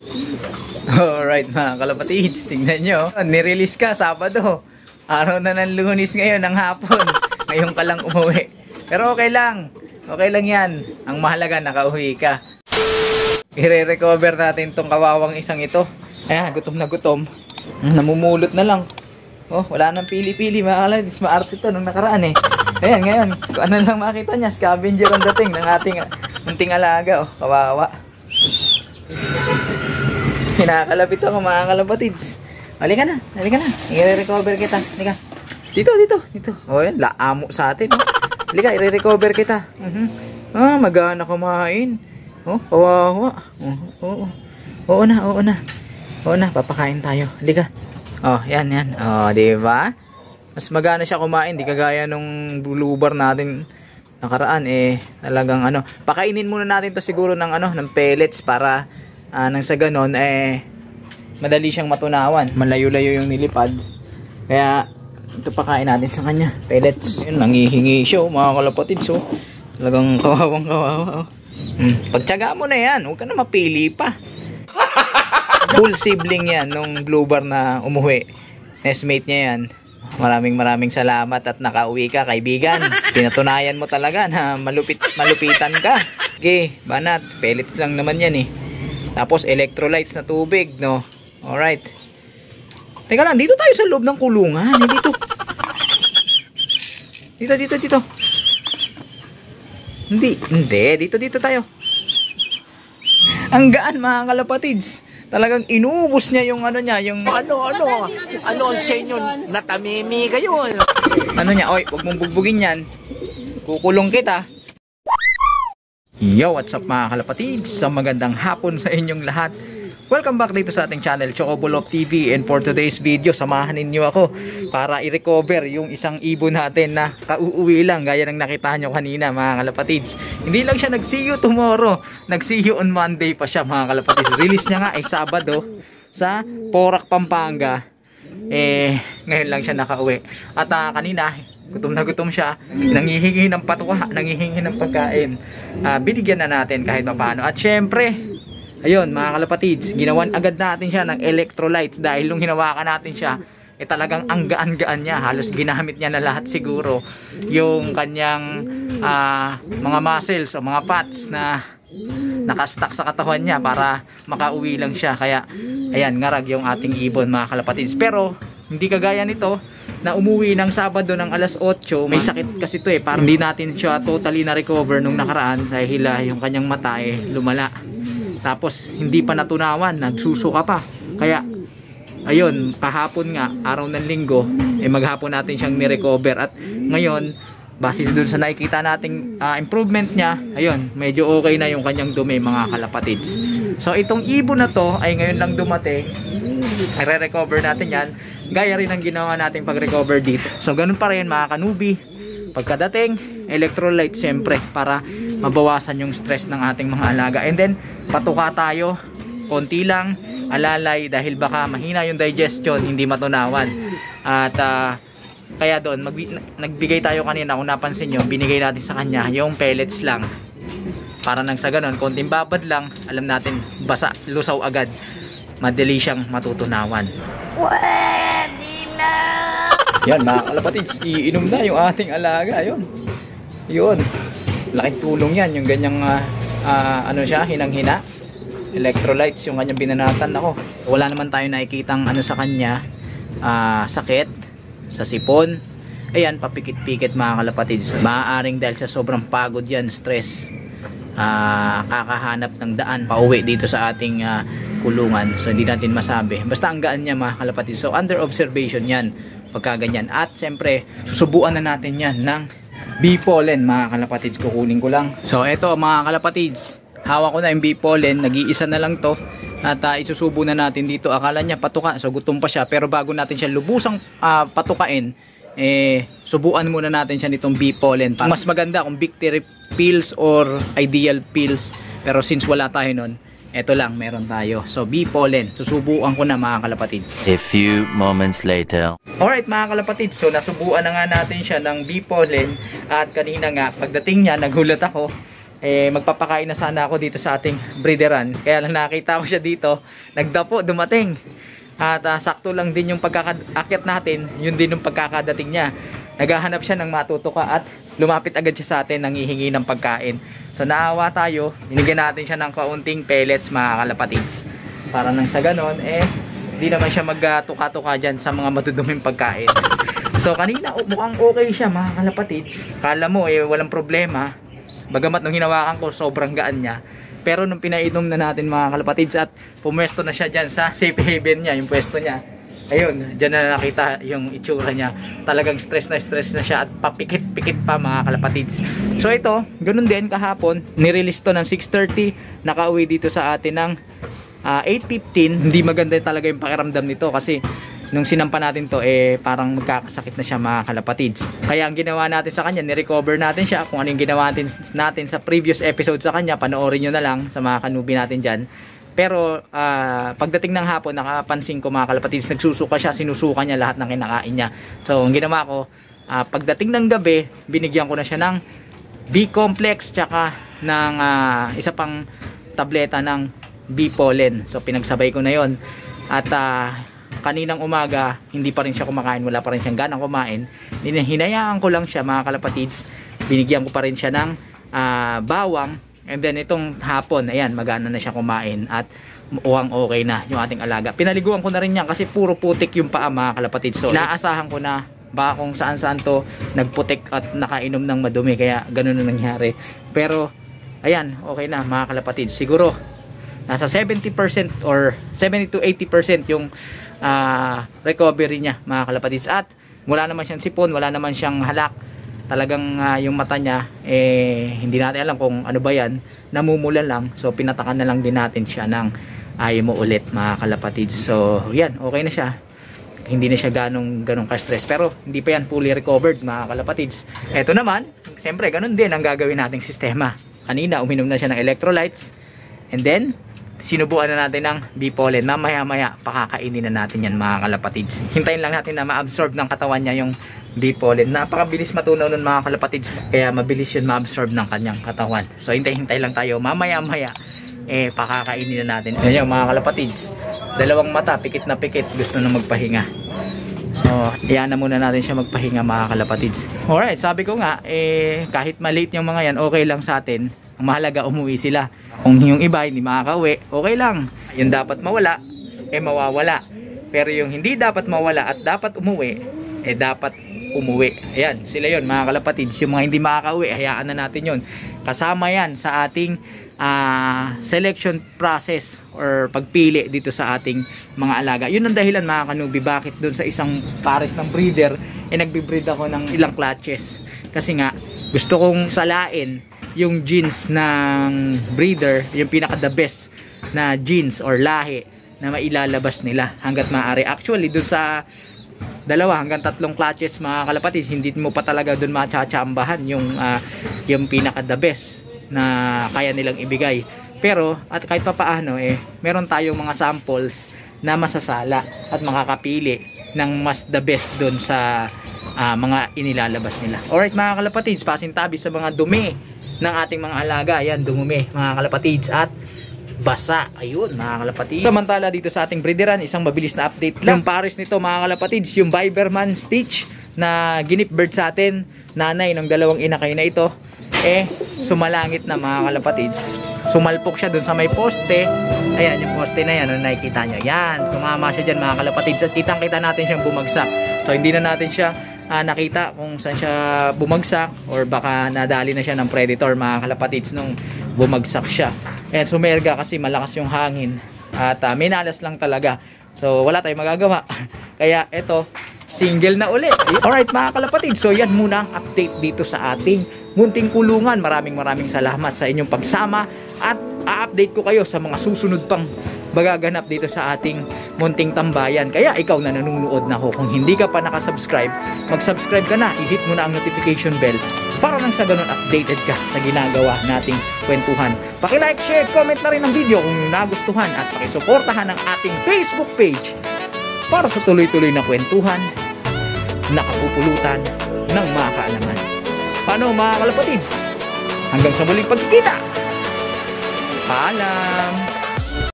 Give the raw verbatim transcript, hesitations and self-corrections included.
Alright mga kalapatids, tingnan nyo. Nirelease ka Sabado. Araw na ng Lunes ngayon ng hapon. Ngayon ka lang umuwi. Pero okay lang. Okay lang yan. Ang mahalaga nakauwi ka. I-recover natin tong kawawang isang ito. Ayan, gutom na gutom. Namumulot na lang. Oh, wala nang pili-pili mga kalapatids. Maarte to nung nakaraan eh. Ayan, ngayon. Kung ano lang makita niya, scavenger ang dating ng ating munting alaga. Oh, kawawa. Kinakalapit ako mga kalapatids. Halika na, halika na. I-recover kita. Halika. Dito, dito, dito. O yan, laamo sa atin. Oh. Halika, i-recover kita. Uh -huh. Ah, magana kumain. Oh, kawawa. Oo, oo. Oo na, oo na. Oo na, papakain tayo. Halika. Oh, yan, yan. Oh, diba? Mas magana siya kumain. Di kagaya nung bluebar natin nakaraan. Eh, talagang ano. Pakainin muna natin to siguro ng ano, ng pellets para Uh, nang sa ganon, eh, madali siyang matunawan. Malayo-layo yung nilipad. Kaya, ito pakain natin sa kanya. Pellets. Yun, nangihingi siya, oh, mga kalapatids. Oh. Talagang kawawang kawawa. Oh. Hmm. Pagtyaga mo na yan. Huwag ka na mapili pa. Full sibling yan nung bluebar na umuwi. Nestmate niya yan. Maraming maraming salamat at nakauwi ka, kaibigan. Pinatunayan mo talaga na malupit, malupitan ka. Okay, banat. Pellets lang naman yan eh. Tapos electrolytes na tubig, no? Alright. Teka lang, dito tayo sa loob ng kulungan. Eh, dito. Dito, dito, dito. Hindi, hindi. Dito, dito tayo. Ang gaan mga kalapatids. Talagang inubos niya yung ano niya, yung... Ano, ano? Ano ang sa inyo? Natamimi kayo. Ano niya? Oy, huwag mong bugbugin yan. Kukulong kita. Yo, what's up mga kalapatids? Sa magandang hapon sa inyong lahat. Welcome back dito sa ating channel, Chocobulok T V. And for today's video, samahan ninyo ako para i-recover yung isang ibon natin na kauuwi lang, gaya ng nakita nyo kanina mga kalapatids. Hindi lang siya nag-see you tomorrow, nag-see you on Monday pa siya mga kalapatids. Release niya nga ay Sabado sa Porac, Pampanga. Eh, ngayon lang siya nakauwi. At uh, kanina, gutom na gutom siya, nangihingi ng patuwa, nangihingi ng pagkain. Uh, binigyan na natin kahit paano. At syempre, ayun mga kalapatids, ginawan agad natin siya ng electrolytes dahil nung hinawakan natin siya, eh talagang ang gaan-gaan niya. Halos ginamit niya na lahat siguro yung kanyang uh, mga muscles o mga fats na nakastack sa katawan niya para makauwi lang siya. Kaya ayan, ngarag yung ating ibon mga kalapatids. Pero hindi kagaya nito na umuwi ng Sabado ng alas otso. May sakit kasi to eh, parang hindi natin siya totally na recover nung nakaraan dahil uh, yung kanyang mata eh lumala. Tapos hindi pa natunawan, nagsusuka pa. Kaya ayun, kahapon nga, araw ng linggo, eh maghapon natin siyang ni-recover. At ngayon, base dun sa nakikita nating uh, improvement niya, ayun, medyo okay na yung kanyang dumi mga kalapatids. So itong ibon na to ay ngayon lang dumating. I-recover natin yan, gaya rin ang ginawa nating pag-recover dito. So ganun pa rin mga kanubi, pagkadating electrolyte syempre para mabawasan yung stress ng ating mga alaga. And then patuka tayo, konti lang, alalay dahil baka mahina yung digestion, hindi matunawan. At uh, kaya doon, nagbigay tayo kanina, kung napansin nyo, binigay natin sa kanya yung pellets lang. Para nang sa ganun, konting babad lang, alam natin, basa, lusaw agad. Madali siyang matutunawan. Pwede na! Yan mga kalapatids, iinom na yung ating alaga. Yun. Yun. Laking tulong yan, yung ganyang, uh, uh, ano siya, hinang-hina. Electrolytes, yung kanyang binanatan. Ako, wala naman tayo nakikitang ano sa kanya, uh, sakit sa sipon. Ayan, papikit-pikit mga kalapatids. Maaaring dahil sa sobrang pagod yan, stress, uh, kakahanap ng daan pauwi dito sa ating uh, kulungan. So hindi natin masabi, basta ang gaan niya mga kalapatids. So under observation yan pagka ganyan. At siyempre susubuan na natin yan ng bee pollen mga kalapatids. Kukunin ko lang. So eto mga kalapatids, hawak ko na yung bee pollen. Nag-iisa na lang to. At uh, isusubo na natin dito. Akala niya patuka, so gutom pa siya. Pero bago natin siya lubusang uh, patukain, eh, subuan muna natin siya nitong bee pollen. Mas maganda kung victory pills or ideal pills. Pero since wala tayo nun, eto lang, meron tayo. So bee pollen, susubuan ko na mga kalapatids. A few moments later. Alright mga kalapatids, so nasubuan na nga natin siya ng bee pollen. At kanina nga, pagdating niya, nagulat ako. Eh, magpapakain na sana ako dito sa ating breederan. Kaya lang nakita ko siya dito, nagdapo, dumating. At uh, sakto lang din yung pagkakaakyat natin, yun din yung pagkakadating niya. Naghahanap siya ng matutuka at lumapit agad siya sa atin, nangihingi ng pagkain. So naawa tayo, binigyan natin siya ng kaunting pellets mga kalapatids. Para nang sa ganon, eh, hindi naman siya magtuka-tuka dyan sa mga matuduming pagkain. So kanina, oh, mukhang okay siya mga kalapatids. Kala mo, eh, walang problema. Bagamat nung hinawakan ko, sobrang gaan niya. Pero nung pinainom na natin mga kalapatids at pumwesto na siya dyan sa safe haven niya, yung pwesto niya. Ayun, dyan na nakita yung itsura niya. Talagang stress na stress na siya at papikit-pikit pa mga kalapatids. So ito, ganun din kahapon, nirelease to ng six thirty, nakauwi dito sa atin ng uh, eight fifteen. Hindi maganda talaga yung pakiramdam nito kasi nung sinampa natin to, eh parang magkakasakit na siya mga kalapatids. Kaya ang ginawa natin sa kanya, nirecover natin siya. Kung ano yung ginawa natin, natin sa previous episode sa kanya, panoorin nyo na lang sa mga kanubi natin dyan. Pero uh, pagdating ng hapon, nakapansin ko mga kalapatids, nagsusuka siya, sinusuka niya lahat ng kinakain niya. So ang ginawa ko, uh, pagdating ng gabi, binigyan ko na siya ng B-complex tsaka ng uh, isa pang tableta ng B-pollen. So pinagsabay ko na yon. At uh, kaninang umaga, hindi pa rin siya kumakain, wala pa rin siyang ganang kumain. Hinayaan ko lang siya mga kalapatids, binigyan ko pa rin siya ng uh, bawang. And then itong hapon, ayan, magana na siya kumain at mukhang okay na yung ating alaga. Pinaliguan ko na rin yan kasi puro putik yung paa mga kalapatids. So inaasahan ko na baka kung saan saan to nagputik at nakainom ng madumi, kaya ganun na nangyari. Pero ayan, okay na mga kalapatids. Siguro nasa seventy percent or seventy to eighty percent yung uh, recovery niya mga kalapatids. At wala naman siyang sipon, wala naman siyang halak. Talagang uh, yung mata niya, eh, hindi natin alam kung ano ba yan, namumula lang. So pinatakan na lang din natin siya ng ayaw mo ulit mga kalapatids. So yan, okay na siya. Hindi na siya ganong, ganong ka-stress. Pero hindi pa yan fully recovered mga kalapatids. Eto naman, siyempre ganun din ang gagawin nating sistema. Kanina uminom na siya ng electrolytes. And then sinubuan na natin ng B-pollen na maya maya pakakainin na natin yan mga kalapatids. Hintayin lang natin na ma-absorb ng katawan niya yung B-pollen. Napakabilis matunaw nun mga kalapatids, kaya mabilis yun ma-absorb ng kanyang katawan. So hintay-hintay lang tayo, mamaya maya eh pakakainin na natin. Ayan yung mga kalapatids, dalawang mata, pikit na pikit, gusto na magpahinga. So iyan na muna natin siya magpahinga mga kalapatids. Alright, sabi ko nga eh kahit maliit yung mga yan, okay lang sa atin. Ang mahalaga umuwi sila. Kung yung iba hindi makakauwi, okay lang. Yung dapat mawala, eh mawawala. Pero yung hindi dapat mawala at dapat umuwi, eh dapat umuwi. Ayan, sila yon mga kalapatids. Yung mga hindi makakauwi, hayaan na natin yon. Kasama yan sa ating uh, selection process or pagpili dito sa ating mga alaga. Yun ang dahilan mga kanubi, bakit doon sa isang pares ng breeder, eh nagbe-breed ako ng ilang clutches. Kasi nga, gusto kong salain yung genes ng breeder, yung pinaka the best na genes or lahi na mailalabas nila hanggat maaari. Actually, dun sa dalawa hanggang tatlong clutches mga kalapatids, hindi mo pa talaga dun machachambahan yung, uh, yung pinaka the best na kaya nilang ibigay. Pero, at kahit pa paano, eh, meron tayong mga samples na masasala at makakapili ng mas the best dun sa uh, mga inilalabas nila. Alright mga kalapatids, pasintabi sa mga dumi ng ating mga alaga. Ayan, dumumi mga kalapatids at basa. Ayun mga kalapatids. Samantala dito sa ating breederan, isang mabilis na update lang. Yung pares nito mga kalapatids, yung Viberman Stitch na ginip bird sa atin, nanay ng dalawang inakay na ito, eh sumalangit na mga kalapatids. Sumalpok siya dun sa may poste. Ayan yung poste na yan, ano nakikita nyo. Yan, sumama siya dyan mga kalapatids at kitang kita natin siyang bumagsak. So hindi na natin siya Uh, nakita kung saan siya bumagsak or baka nadali na siya ng predator mga kalapatids nung bumagsak siya. Eh sumerga kasi malakas yung hangin at uh, minalas lang talaga. So wala tayong magagawa. Kaya eto, single na uli. Alright mga kalapatids, so yan muna ang update dito sa ating munting kulungan. Maraming maraming salamat sa inyong pagsama at a-update ko kayo sa mga susunod pang magaganap dito sa ating munting tambayan. Kaya ikaw na nanonood na ho, kung hindi ka pa nakasubscribe, mag-subscribe ka na, i-hit mo na ang notification bell para nang sa ganun updated ka sa ginagawa nating kwentuhan. Paki-like, share, comment na rin ang video kung nagustuhan at pakisuportahan ang ating Facebook page para sa tuloy-tuloy na kwentuhan na kapupulutan ng mga kaalaman. Paano mga kalapatids? Hanggang sa muling pagkikita. Paalam.